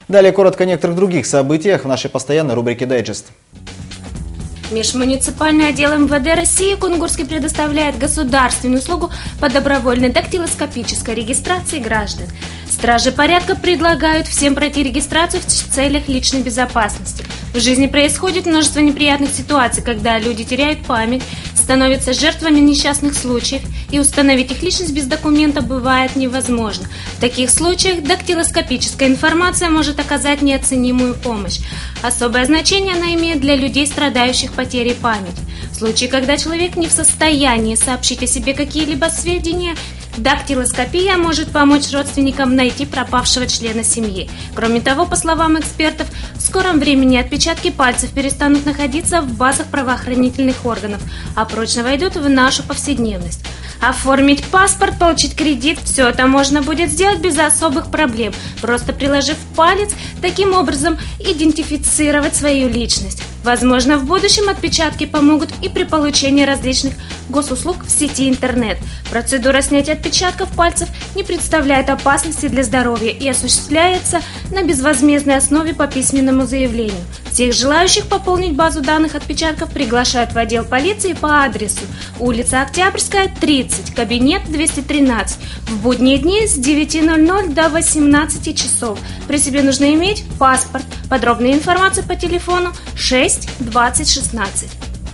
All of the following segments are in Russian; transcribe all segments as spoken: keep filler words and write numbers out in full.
Далее коротко о некоторых других событиях в нашей постоянной рубрике «Дайджест». Межмуниципальный отдел эм вэ дэ России Кунгурский предоставляет государственную услугу по добровольной дактилоскопической регистрации граждан. Стражи порядка предлагают всем пройти регистрацию в целях личной безопасности. В жизни происходит множество неприятных ситуаций, когда люди теряют память, становятся жертвами несчастных случаев, и установить их личность без документа бывает невозможно. В таких случаях дактилоскопическая информация может оказать неоценимую помощь. Особое значение она имеет для людей, страдающих потерей памяти. В случае, когда человек не в состоянии сообщить о себе какие-либо сведения, дактилоскопия может помочь родственникам найти пропавшего члена семьи. Кроме того, по словам экспертов, в скором времени отпечатки пальцев перестанут находиться в базах правоохранительных органов, а прочно войдут в нашу повседневность. Оформить паспорт, получить кредит – все это можно будет сделать без особых проблем, просто приложив палец, таким образом идентифицировать свою личность. Возможно, в будущем отпечатки помогут и при получении различных госуслуг в сети интернет. Процедура снятия отпечатков пальцев не представляет опасности для здоровья и осуществляется на безвозмездной основе по письменному заявлению. Всех желающих пополнить базу данных отпечатков приглашают в отдел полиции по адресу улица Октябрьская, тридцать, кабинет двести тринадцать, в будние дни с девяти ноль-ноль до восемнадцати часов. При себе нужно иметь паспорт. Подробная информация по телефону шесть двадцать шестнадцать.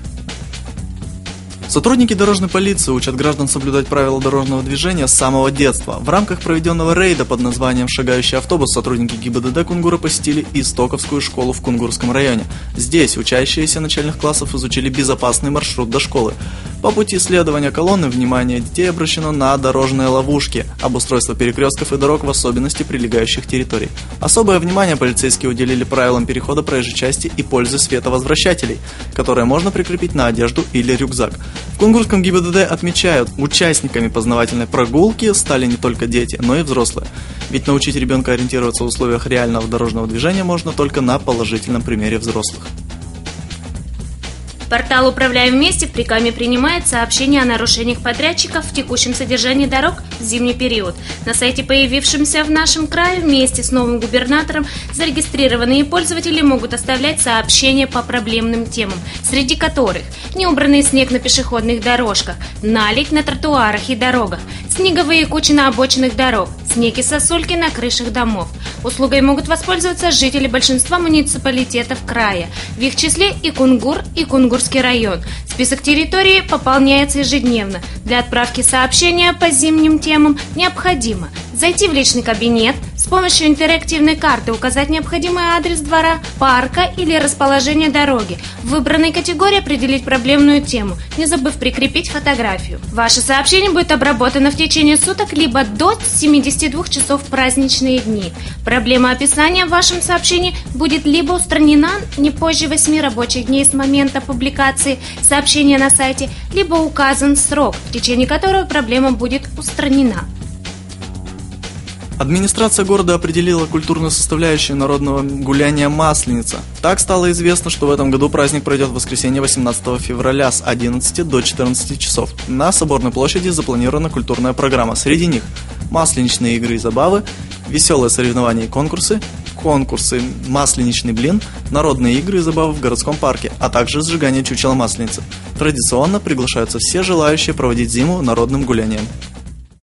Сотрудники дорожной полиции учат граждан соблюдать правила дорожного движения с самого детства. В рамках проведенного рейда под названием «Шагающий автобус» сотрудники гэ и бэ дэ дэ Кунгура посетили Истоковскую школу в Кунгурском районе. Здесь учащиеся начальных классов изучили безопасный маршрут до школы. По пути следования колонны внимание детей обращено на дорожные ловушки, обустройство перекрестков и дорог, в особенности прилегающих территорий. Особое внимание полицейские уделили правилам перехода проезжей части и пользы световозвращателей, которые можно прикрепить на одежду или рюкзак. В Кунгурском гэ и бэ дэ дэ отмечают, участниками познавательной прогулки стали не только дети, но и взрослые. Ведь научить ребенка ориентироваться в условиях реального дорожного движения можно только на положительном примере взрослых. Портал «Управляем вместе» в Прикаме принимает сообщения о нарушениях подрядчиков в текущем содержании дорог в зимний период. На сайте, появившемся в нашем крае, вместе с новым губернатором, зарегистрированные пользователи могут оставлять сообщения по проблемным темам, среди которых неубранный снег на пешеходных дорожках, наледь на тротуарах и дорогах, снеговые кучи на обочинах дорог, снег и сосульки на крышах домов. Услугой могут воспользоваться жители большинства муниципалитетов края, в их числе и Кунгур, и Кунгурский район. Список территорий пополняется ежедневно. Для отправки сообщения по зимним темам необходимо зайти в личный кабинет, с помощью интерактивной карты указать необходимый адрес двора, парка или расположение дороги, в выбранной категории определить проблемную тему, не забыв прикрепить фотографию. Ваше сообщение будет обработано в течение суток либо до семидесяти двух часов в праздничные дни. Проблема описания в вашем сообщении будет либо устранена не позже восьми рабочих дней с момента публикации сообщения на сайте, либо указан срок, в течение которого проблема будет устранена. Администрация города определила культурную составляющую народного гуляния «Масленица». Так стало известно, что в этом году праздник пройдет в воскресенье восемнадцатого февраля с одиннадцати до четырнадцати часов. На Соборной площади запланирована культурная программа. Среди них масленичные игры и забавы, веселые соревнования и конкурсы, конкурсы «Масленичный блин», народные игры и забавы в городском парке, а также сжигание чучела Масленицы. Традиционно приглашаются все желающие проводить зиму народным гулянием.